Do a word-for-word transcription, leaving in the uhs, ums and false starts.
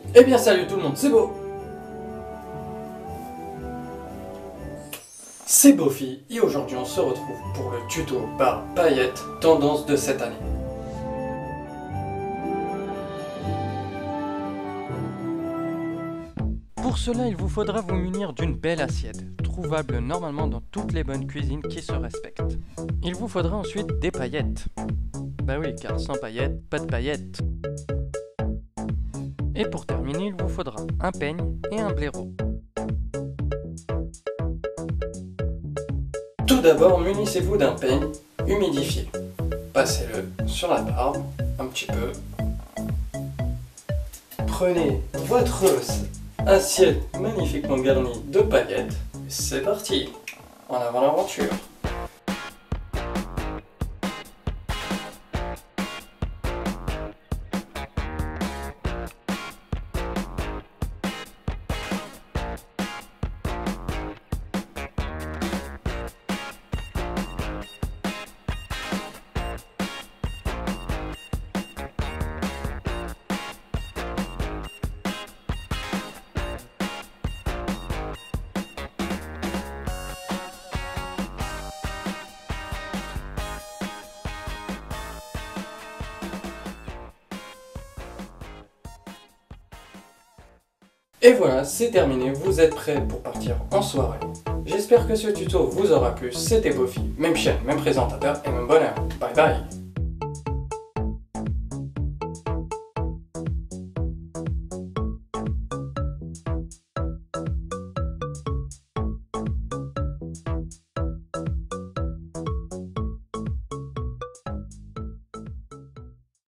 Eh bien salut tout le monde, c'est Beau. C'est Beaufy et aujourd'hui on se retrouve pour le tuto par paillettes tendance de cette année. Pour cela, il vous faudra vous munir d'une belle assiette, trouvable normalement dans toutes les bonnes cuisines qui se respectent. Il vous faudra ensuite des paillettes. Bah oui, car sans paillettes, pas de paillettes. Et pour terminer, il vous faudra un peigne et un blaireau. Tout d'abord, munissez-vous d'un peigne humidifié. Passez-le sur la barbe, un petit peu. Prenez votre assiette magnifiquement garnie de paillettes. C'est parti, en avant l'aventure. Et voilà, c'est terminé, vous êtes prêts pour partir en soirée. J'espère que ce tuto vous aura plu, c'était Beaufy, même chaîne, même présentateur et même bonheur. Bye bye.